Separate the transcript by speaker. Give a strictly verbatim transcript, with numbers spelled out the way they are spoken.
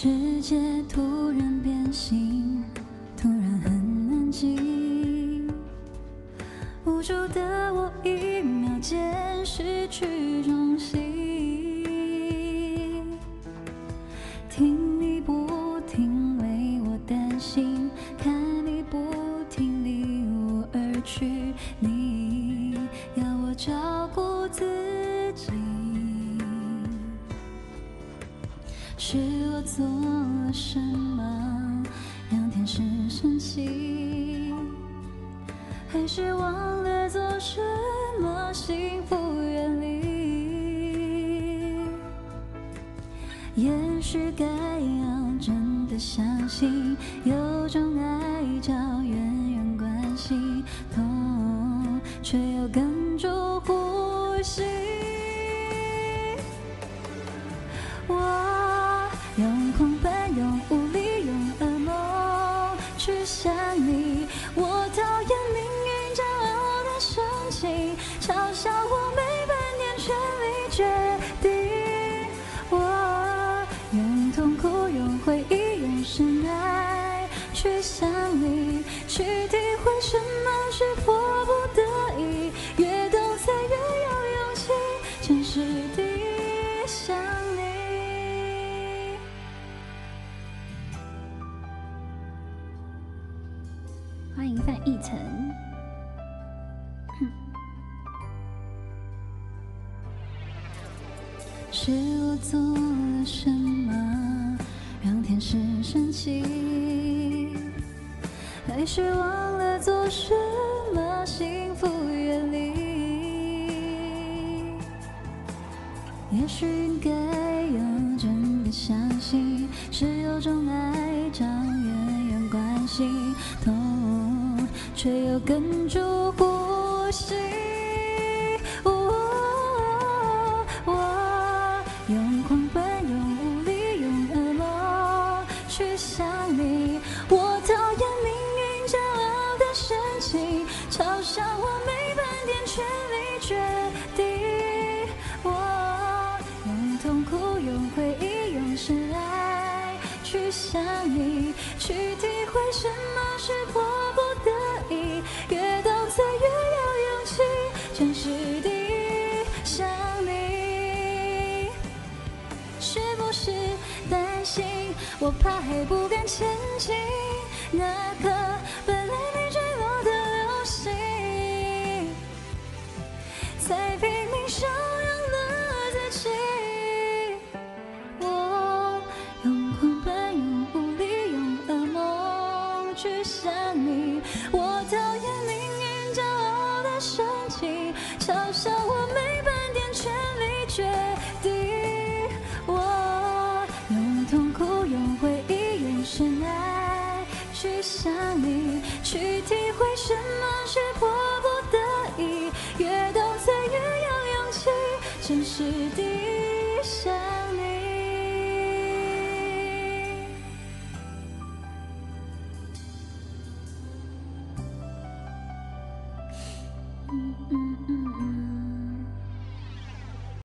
Speaker 1: 世界突然变心，突然很安静，无助的我一秒间失去重心。听你不停为我担心，看你不停离我而去，你要我照顾自己。是我做了什么让天使生气，还是忘了做什么幸福远离？也许该要真的相信，有种爱叫远远关系，痛却又哽住呼吸。我用狂奔，用无力，用噩梦去想你。我讨厌命运骄傲的深情，嘲笑我没半点权利决定。我用痛苦，用回忆，用深爱去想你，去体会什么是迫不得已。越懂才越有勇气，真实地想你。欢迎范逸臣。是我做了什么让天使生气，还是忘了做什么幸福远离？也许应该要真的相信，是有种爱叫远远关系，痛却又哽住呼吸。我用狂奔，用无力，用噩梦去想你。我讨厌命运骄傲的深情，嘲笑我没半点权利决定。我用痛苦，用回忆，用深爱去想你，去体会什么是迫不得已。越懂才越有勇气，真实地想你。是不是担心我怕黑不敢前进？那颗本来没坠落的流星，才拼命收养了自己。我用狂奔，用无力，用噩梦去想你。我讨厌命运骄傲的深情，嘲笑我没半点权利决定。我用痛苦，用回忆，用深爱去想你，去体会什么是迫不